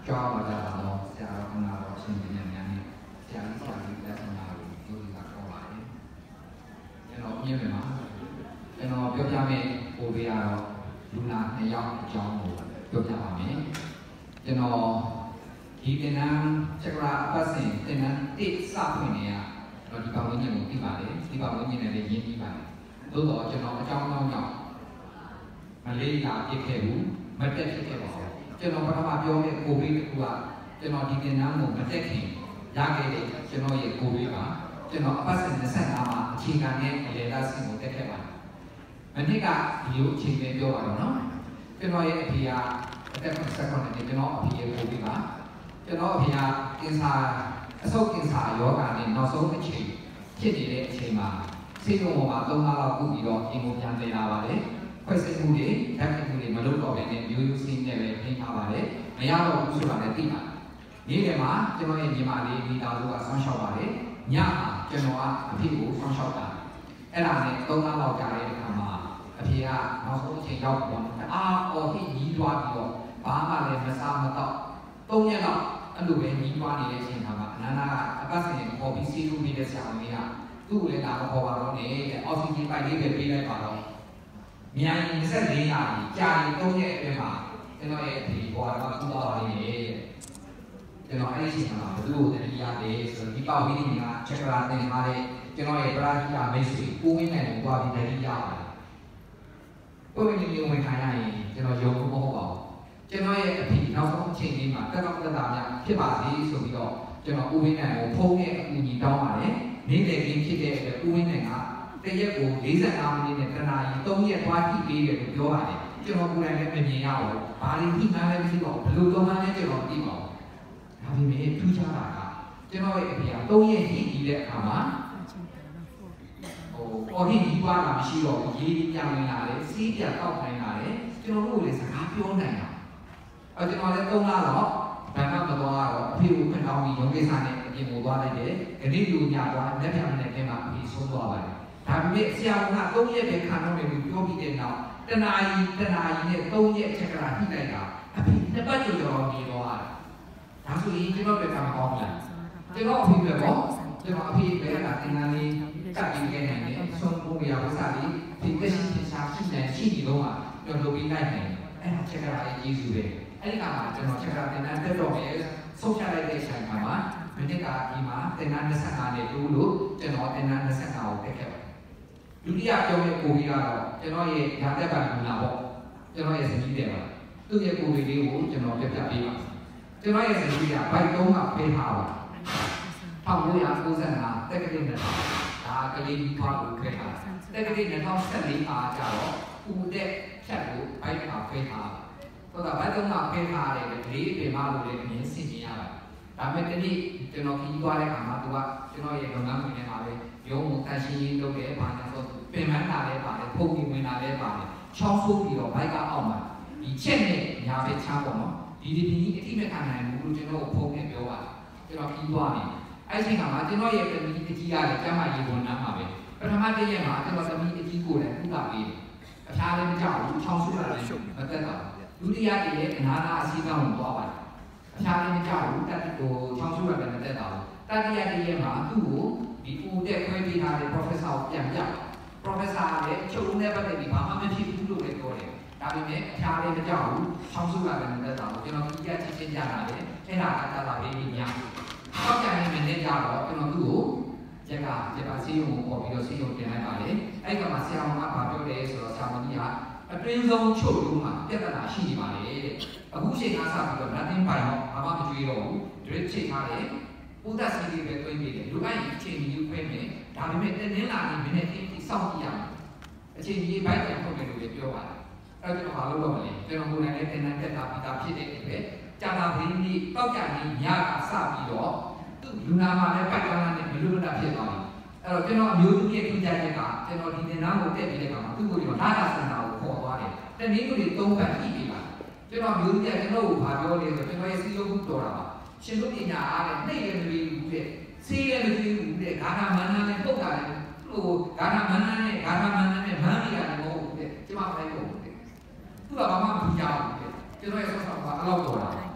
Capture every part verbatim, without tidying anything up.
ကြောင်းလာတာတော့ဆရာတော်ကနာတော်ရှင်ကြီးများနဲ့ဆရာကြီးဆရာကြီးလက်ဆောင်လာလို့သူကခေါ်ပါတယ်ကျွန်တော်ပြင်းမယ်မှာကျွန်တော်ပြောပြမယ်ပို့ပေးရတော့လူနာနှစ်ယောက်အကြောင်းကိုပြောပြပါမယ်ကျွန်တော်ဒီကနန်းချက်ကရာပတ်စင်တင်နန်းတိစဖွင့်နေရတော့ဒီပတ်ဝန်းကျင်ကိုသိပါတယ်ဒီပတ်ဝန်းကျင်နဲ့လည်းရင်းပြီးပါတယ်သို့တော့ကျွန်တော်အကြောင်းကြောင့်မလေးလာပြစ်ခဲ့ဘူးမတက်ဖြစ်ခဲ့ပါဘူးကျွန်တော်ပထမပြောခဲ့ကိုဗစ်ကကျွန်တော်ဒီကနန်းကိုမတက်ခင်ရခဲ့တဲ့ကျွန်တော်ရဲ့ကိုဗစ်ကကျွန်တော်အပတ်စဉ်နှစ်ဆ၅မှာအခြေခံနဲ့အလေသားစင်ကိုတက်ခဲ့ပါတယ်မနစ်ကဒီလိုအချိန်ပဲပြောပါတော့နော်ကျွန်တော်ရဲ့အဖေကအသက်၇၉နှစ်ကျွန်တော်အဖေရဲ့ကိုဗစ်ကကျွန်တော်အဖေကကင်ဆာအဆုတ်ကင်ဆာယောဂါနဲ့နောက်ဆုံးအချိန်ဖြစ်နေတဲ့အချိန်မှာဆေးရုံပေါ်မှာ၃လလောက်ကုပြီးတော့အင်ကိုပြန်တည်လာပါတယ်ခွဲစိတ်မှုတွေဓာတ်မှုတွေမလုပ်တော့ဘဲနဲ့မျိုးရိုးစင်းနဲ့ပဲထိန်းထားပါတယ်မရတော့ဘူးဆိုတာလည်းသိပါတယ်နေ့လယ်မှာကျွန်တော်ရဲ့ညီမလေးမိသားစုကဆောင်းလျှောက်ပါတယ်ညမှာကျွန်တော်ကအဖေကိုဆောင်းလျှောက်တာအဲ့ဒါနဲ့၃လလောက်ကြာတဲ့အခါမှာအဖေကနောက်ဆုံးအချိန်ရောက်တော့အားအော်ဟိညီးသွားပြီးတော့ဘာမှလည်းမစားမတော့၃ရက်လောက်အဲ့လိုပဲညီးသွားနေတဲ့အချိန်မှာအနန္ဒကအပတ်စဉ်ခေါ်ပြီးစီးလို့နေတဲ့ဆရာဝန်ကြီးကသူ့ကိုလည်းလာခေါ်ပါတော့နေအောက်ဆီဂျင်ပိုက်လေးပဲပေးလိုက်ပါတော့မြိုင်၂၄ရာကြီးကြာရင်၃ရက်အတွင်းမှာကျွန်တော်ရဲ့ဒီဘွားကကူသွားပါလိမ့်မယ်ကျွန်တော်အဲ့ဒီအချိန်မှာဘယ်သူ့ကိုတတိယလေဆိုတော့ဒီပေါဝီးကချက်ကရာတင်ထားတဲ့ကျွန်တော်ရဲ့ပရာဟိတမိတ်ဆွေကိုဝင်းနိုင်ကိုသွားပြီးတတိယပါတယ်ကိုဝင်းနိုင်ဝင်ခံရရင်ကျွန်တော်ယုံဖို့မဟုတ်ပါဘူးကျွန်တော်ရဲ့အဖေနောက်ဆုံးအချိန်လေးမှာတက်တော့တက်တာများဖြစ်ပါစေဆိုပြီးတော့ကျွန်တော်ဦးဝင်းနိုင်ကိုဖုန်းနဲ့အကူအညီတောင်းပါတယ်နေ့လည်ခင်းဖြစ်တဲ့အတွက်ဦးဝင်းနိုင်ကတရက်ကို၄၅မိနစ်နဲ့တနာရီ၃ရက်သွားကြည့်ပေးတယ်လို့ပြောပါတယ်ကျွန်တော်ကိုယ်တိုင်လည်းမမြင်ရဘူးဘာလို့ဒီမှန်းလည်းမသိပါဘူးဘယ်လိုတော့မှလည်းကျွန်တော်သိပါဘူးဒါပေမဲ့ထူးခြားတာကကျွန်တော်ရဲ့အဖေက၃ရက်ကြည့်ပြီးတဲ့အခါမှာဟိုအော်ဟိဒီပါတာမရှိတော့ဘူးရေးပြန်ဝင်လာတယ်စီးပြန်တောက်ခိုင်းလာတယ်ကျွန်တော်တို့လည်းစကားပြောနိုင်တာအဲကျွန်တော်လည်း၃လတော့ဘန်ကမသွားတော့အဖေကိုခွင့်တောင်းပြီးရုံးကိစ္စနဲ့အပြင်ကိုသွားလိုက်တယ်ခဏလူညသွားလက်ပြန်နဲ့ပြန်မှာအဖေဆုံးသွားပါတယ်ဒါပေမဲ့ဆရာက၃ရက်ပဲခံတော့တယ်လို့ပြောပြီးတဲ့နောက်တနာရီတနာရီနဲ့၃ရက်ချက်ကရာနှိလိုက်တာအဖေတစ်ပတ်ကျော်ကျော်နေတော့တာဒါဆိုရင်ကျွန်တော်ပဲကမကောင်းလားကျွန်တော်အဖေပဲပေါ့ကျွန်တော်အဖေပဲကတင်တန်းလေးကပ်ပြီးခဲ့နိုင်တယ်ဆုံးဖို့ရဝစားလေးဒီကရှိချာရှိနေရှိနေတော့ကျွန်တော်လုပ်ပြီးလိုက်နိုင်အဲ့ဒါချက်ကရာရဲ့ကြီးစုပဲအဲ့ဒီကမှာကျွန်တော်ချက်ကရာတင်တန်းတက်တော့မယ်ဆုံးဖြတ်လိုက်တဲ့အချိန်မှာမနစ်ကဒီမှာတင်တန်း၂၅နဲ့တူလို့ကျွန်တော်တင်တန်း၂၅ကိုတက်ခဲ့ပါတယ်ဒုတိယပြောတဲ့ကိုကြီးကတော့ကျွန်တော်ရဲ့ဓာတ်တက်ကလူလာပေါ့ကျွန်တော်ရဲ့ဇနီးတဲ့ပါသူ့ရဲ့ကိုကြီးလေးကိုကျွန်တော်ပြပြပေးပါကျွန်တော်ရဲ့ဇနီးကဘိုက်သုံးကပေးထားပါ၁၉၉၅တက်ကလေးနဲ့ဒါကလေးကြီးထွားကိုခဲ့တာတက်ကလေး၂၀၁၄အားကြတော့ဦးတဲ့ဖြတ်ကိုဘိုက်ကပေးထားတော့ဒါဘိုက်သုံးကပေးထားတယ်လေလေးပင်မလို့လည်းမြင်သိမြင်ရပါတယ်ဒါပေမဲ့တနေ့ကျွန်တော်ခီးသွားတဲ့အခါမှာသူကကျွန်တော်ရဲ့လုပ်ငန်းဝင်ထဲမှာပဲရုံးကိုတန်ရှင်းရေးလုပ်တယ်ဘာလဲဆိုပင်မလာလဲပါတယ်ဖုန်းကြီးဝင်လာလဲပါတယ်ချောင်းဆိုးပြီးတော့ဘိုက်ကအောက်မှာဒီချက်နဲ့ညာပဲချားပေါ့နော်ဒီဒီဒီအတိမခံနိုင်ဘူးလို့ကျွန်တော်ဖုန်းနဲ့ပြောပါတယ်ကျွန်တော်ပြီးသွားပြီအဲ့ဒီချိန်မှာကျွန်တော်ရဲ့သမီးအကြီးရတယ်ကျမ်းမာရေးဝန်ထမ်းပါပဲပထမတစ်ရက်မှာကျွန်တော်သမီးအကြီးကိုလည်းဥပဒေပေးတယ်အဖျားလည်းမကြောက်ဘူးချောင်းဆိုးတာလည်းမသက်တာဒုတိယတစ်ရက်အနာနာအစည်းအဝေးကိုသွားပါတယ်အဖျားလည်းမကြောက်ဘူးတက်ကိုချောင်းဆိုးတာလည်းမသက်တာတတိယတစ်ရက်မှာသူ့ကိုဒီဦးတဲ့ခွဲပေးထားတဲ့ professor ကိုပြန်ပြ professor လည်းချုပ်ဦးနဲ့ပတ်သက်ပြီးဘာမှမဖြစ်ဘူးလို့လည်းပြောတယ်ဒါပေမဲ့အဖျားလည်းမကြောက်ဘူးချောင်းစုကလည်းမသက်တာဘူးကျွန်တော်ကြီးကချင်းချင်းကြတာလေအဲ့ဒါကတတ်တာလေးကြီးများတော့ကြရင်မင်းနဲ့ကြတော့ကျွန်တော်သူ့ကိုရက်ကရက်ကဆေးရုံကိုပေါ်ပြီးတော့ဆေးရုံတင်လိုက်ပါလေအဲ့ကမှာဆရာဝန်ကဘာပြောလဲဆိုတော့ဆရာဝန်ကြီးကအတွင်းဆုံးချုပ်လို့မှပြဿနာရှိနေပါလေတဲ့အခုချိန်ကစပြီးတော့ nothing ပိုင်တော့ဘာမှမကြွေးတော့ဘူး drip ချိန်ထားတယ်ဥဒ္ဒစီလေးပဲတွင်းနေတယ်လူအဲ့ဒီအချိန်ကြီးခွဲမယ်ဒါပေမဲ့တင်းလာနေမင်းနဲ့အင်းကြီးစောင့်ကြည့်ရမယ်အချိန်ကြီးဘိုက်ပြန်ထုတ်တယ်လို့ပြောပါတယ်အဲ့တော့ကျွန်တော်ဘာလုပ်တော့မလဲကျွန်တော်ကိုယ်တိုင်လည်းတင်းတန်းတက်တာပြီးသားဖြစ်တဲ့အတွက်ကြာတာဘင်းကြီးတောက်ကြနေညကစပြီးတော့သူ့လူနာမှာလည်းပိုက်ကလာနဲ့မလို့တာဖြစ်သွားပြီအဲ့တော့ကျွန်တော်အမျိုးသမီးရဲ့ထူးခြားချက်ကကျွန်တော်ဒီတင်နာကိုတက်ပြီးတဲ့အခါမှာသူ့ကိုကျွန်တော်လာတာစင်တာကိုခေါ်သွားတယ်တနည်းကိုဒီသုံးပတ်ကြည့်ပြီးပါကျွန်တော်အမျိုးသမီးကကျွန်တော်ကိုဘာပြောလဲဆိုတော့ကျွန်တော်ရဲ့စီးရုံးတော်တာပါရှင်တို့ပညာအားနဲ့နှိမ့်ရမလို့ဘူးတဲ့ဆေးရမလို့ဘူးတဲ့ဂါထာမန္တနဲ့ပုတ်တာလေဟိုဂါထာမန္တနဲ့ဂါထာမန္တနဲ့မန်းနေရတယ်မဟုတ်ဘူးတဲ့ကျမမလိုက်ဘူးတဲ့သူကဘာမှမကြည့်ရဘူးတဲ့ကျွန်တော်ရဲ့ဆောက်ဆောက်ကအလောက်တော်တာ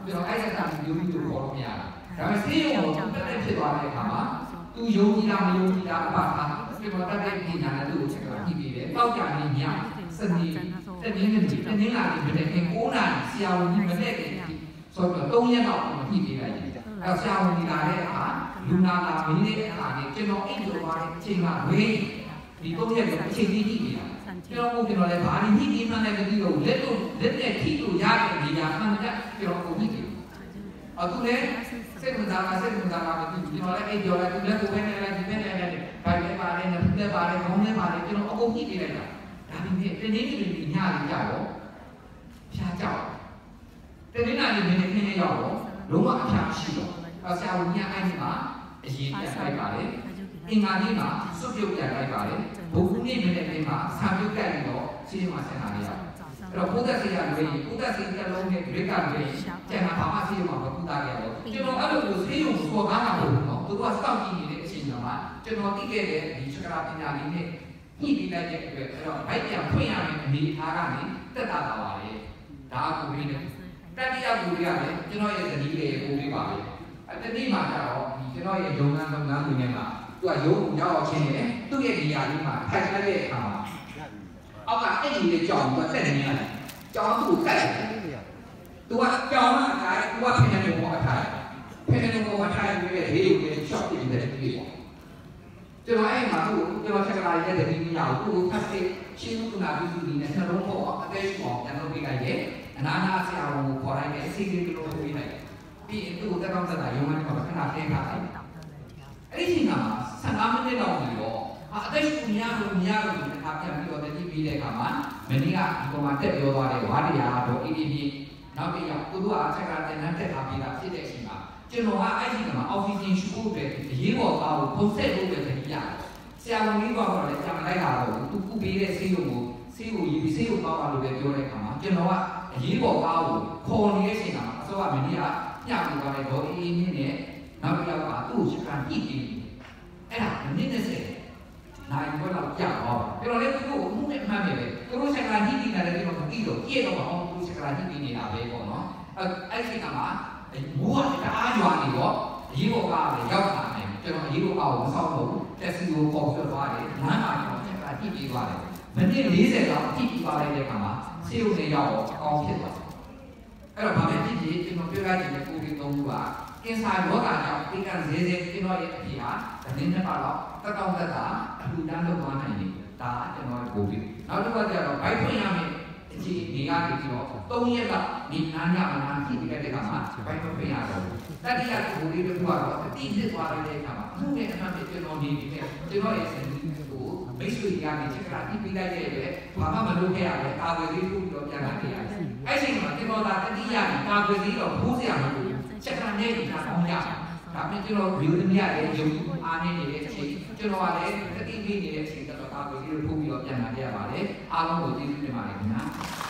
ကျွန်တော်အဲ့ဒါကမျိုးမျိုးကိုခေါ်လို့မရဘူးဒါပေမဲ့ဆေးရုံကိုတက်တက်ဖြစ်သွားတဲ့အခါမှာသူယုံကြည်လားမယုံကြည်လားအပါထားကျွန်တော်တက်တဲ့ပညာနဲ့သူ့ကိုချက်ကကြည့်ပြီးတယ်တောက်ကြနေညစနေတနင်္ဂနွေတနင်္လာနေ့မနေ့ကကိုးနာရီဆရာဝန်ကြီးမနေ့ကဆိုတော့သုံးရက်တော့မကြည့်ပေးလိုက်ဘူးအဲဆရာဝန်ကြီးလာတဲ့အခါလူနာလာမင်းတဲ့အခါနဲ့ကျွန်တော်အိတ်လိုသွားတဲ့အချိန်ကဝေးဒီသုံးရက်ကိုအချိန်ကြီးကြည့်နေတာကျွန်တော်ကျွန်တော်လည်းဘာလို့ညှိပြီးမှန်းလည်းမသိတော့လက်လို့လက်နဲ့ထိလို့ရတဲ့နေရာမှန်တယ်ကျွန်တော်ကိုညှိတယ်အခုလည်းစိတ်ဝင်စားတာစိတ်ဝင်စားတာမသိဘူးကျွန်တော်လည်းအိတ်ပြောလိုက်သူလည်းကိုယ်ပဲနဲ့လိုက်ဒီပဲနဲ့လိုက်ဘိုင်လည်းပါတယ်နဲ့ဖူးလည်းပါတယ်ခေါင်းလည်းပါတယ်ကျွန်တော်အကုန်ညှိပေးလိုက်တာဒါပေမဲ့တနေ့နေ့ညညလေးကြောက်တော့ဖျားကြောက်တနေ့နာလေးမင်းနဲ့ခင်းရရောက်တော့လုံးဝအဖျားရှိတော့အဆရာဝန်ကြီးအဲ့ဒီမှာအရေးပြလိုက်ပါတယ်အင်္ဂါနေ့မှာစွပ်ပြုတ်ပြလိုက်ပါတယ်ဘုခုနေ့မနေ့နေ့မှာဆံပြုတ်ပြလိုက်တော့စီးမှာဆင်လာရအောင်အဲ့တော့ဘုဒ္ဓဆေးရလွေးဘုဒ္ဓဆေးတစ်လုံးနဲ့ဂရိကလွေးကျန်တာဘာမှဆေးရုံမှာမကုသခဲ့ရတော့ကျွန်တော်အဲ့လိုမျိုးဆေးရုံကိုပေါ်ကားတာမဟုတ်ဘူးနော်သူကစောင့်ကြည့်နေတဲ့အချိန်မှာကျွန်တော်သိခဲ့တဲ့ဒီစကရာပညာလေးနဲ့ညှိပြီးလိုက်တဲ့အတွက်အဲ့တော့ဘိုက်ပြန်ဖွင့်ရမယ်အနေထားကနေတက်တာပါလေဒါကကိုပြီးနေတတိယကူတွေကလည်းကျွန်တော်ရဲ့ဇနီးလေးကိုပြီးပါပဲအဲ့ဒီနေ့မှာကျတော့ဒီကျွန်တော်ရဲ့ရုံးခန်းလုပ်ငန်းတွေနဲ့မှာသူကရုံးကိုရောက်အောင်ချင်းနေတယ်သူ့ရဲ့နေရာလေးမှာထိုင်တဲ့အခါမှာအောက်ကအဲ့ဒီလေးကြောင်သူကတက်နေရတယ်ကြောင်သူ့ကိုကတ်တယ်သူကကြောင်မှာထားတယ်သူကဖိနေတယ်ဘောထားတယ်ဖိနေတယ်ဘောထားတယ်ပြီးတဲ့ဟေးကိုရှော့ပြီးတယ်ဒီပေါ့ကျွန်တော်အဲ့မှာသူ့ကိုကျွန်တော်ချက်ကလာရတဲ့ဒီနေရာကိုသူ့ကိုဖတ်စစ်ရှင်းမှုနာပြီးသူဒီနဲ့နှလုံးပေါ်အသေးရှိအောင်ပြန်လုပ်ပေးလိုက်တယ်အနာနာဆရာဝန်ကိုခေါ်လိုက်တယ်အစီအစဉ်ကိုလုပ်ပေးလိုက်ပြီးရင်သူ့ကိုတက်ကောင်းတက်တာရုံးမှမှာခဏထည့်ထားလိုက်အဲ့ဒီချိန်မှာဆယ်ငါးမိနစ်လောက်ပြီးတော့အသက်ရှူများလို့များလို့ဒီအခါပြန်ပြီးတော့တတိပြီးတဲ့အခါမှာမင်းကဒီပေါ်မှာတက်ပြောသွားတဲ့ဝါတရားတော့အေးအေးပြီးနောက်ပြီးတော့သူတို့ကအချက်ကတင်နှက်တက်ထားပြီးတာဖြစ်တဲ့အချိန်မှာကျွန်တော်ကအဲ့ဒီမှာအောက်ဆီဂျင်ရှူဖို့အတွက်အရေးပေါ်ကားကိုပုံဆက်လုပ်တဲ့တတိယဆရာဝန်ကြီးကတော့လည်းကြာမလိုက်တာတော့သူကုပေးတဲ့ဆေးရုံကိုဆေးကိုရေးပြီးဆေးကိုပေါပါလို့ပဲပြောတဲ့အခါမှာကျွန်တော်ကအရေးပေါ်ကားကိုခေါ်နေတဲ့အချိန်မှာအစောကမင်းကညှပ်ပြီးသွားတဲ့ဒေါ်အေးအေးနဲ့နောက်တစ်ယောက်ကသူ့ကိုချက်ကညှိပြီးအဲ့ဒါမိနစ်၂၀နိုင်ဘက်တော့ကြာတော့ကျွန်တော်လည်းသူ့ကိုမှုနဲ့မှတ်မိပဲသူတို့ချက်ကညှိပြီးတယ်လည်းကျွန်တော်မသိတော့ကြည့်တော့အောင်သူချက်ကညှိပြီးနေတာပဲပေါ့နော်အဲ့အဲ့ဒီကမှာမိုးကတအားရွာနေတော့အရေးပေါ်ကားလည်းရောက်လာတယ်ကျွန်တော်အရေးပေါ်ကားကိုမဆောင်တော့တက်စီကိုပေါ်ဆွဲသွားတယ်လမ်းမှာကျွန်တော်ချက်ကညှိပြီးသွားတယ်မိနစ်၄၀လောက်ညှိပြီးသွားတဲ့အခါမှာဆေးရုံနဲ့ရောက်တော့အကောင်းဖြစ်သွားတယ်အဲ့တော့ဗာပဲဖြစ်ဖြစ်ကျွန်တော်ပြောရခြင်းနဲ့ကိုယ်ဒီသုံးခုကကင်ဆာရောဂါကြောင့်ဒီကံဈေးဈေးကျွန်တော်ရဲ့အဖြစ်ဟာဒီနေ့နှစ်ပါတော့တက်တောင်းတက်တာအထူးတန်းလုပ်သွားနိုင်တယ်ဒါကျွန်တော်ကိုပြီးနောက်တစ်ခါကျတော့ဘိုက်ဖွင့်ရမယ်အချိန်နေရာပြီးတော့သုံးရက်လောက်ဒီနားညမနာဖြစ်ပြီးတဲ့အခါမှာဘိုက်ဖွင့်ရတော့တတိယကိုဒီလိုကတော့အတိဖြစ်သွားတဲ့အခါမှာသူ့ရဲ့အမှန်ပဲကျွန်တော်နေပြီးတဲ့ကျွန်တော်ရဲ့စင်ကိုမိတ်ဆွေတွေကနေချက်ကတိပြီးလိုက်တဲ့အတွက်ဘာမှမလုပ်ခဲ့ရပဲအာဝေလေးထုတ်ပြီးတော့ပြန်လာခဲ့ရတယ်အဲ့ဒီမှာကျွန်တော်ဒါတတိယကာဝေလေးတော့ဖိုးစရာမလိုချက်ကနဲ့ဒီကအောင်ရဒါပေမဲ့ကျွန်တော်ဗီဒီယိုတွေရတယ်ရုပ်အားနေနေတဲ့အချိန်ကျွန်တော်ကလည်းတတိပြီးနေတဲ့အချိန်တော့ကာဝေလေးကိုထုတ်ပြီးတော့ပြန်လာခဲ့ရပါတယ်အားလုံးကိုကျေးဇူးတင်ပါတယ်ခင်ဗျာ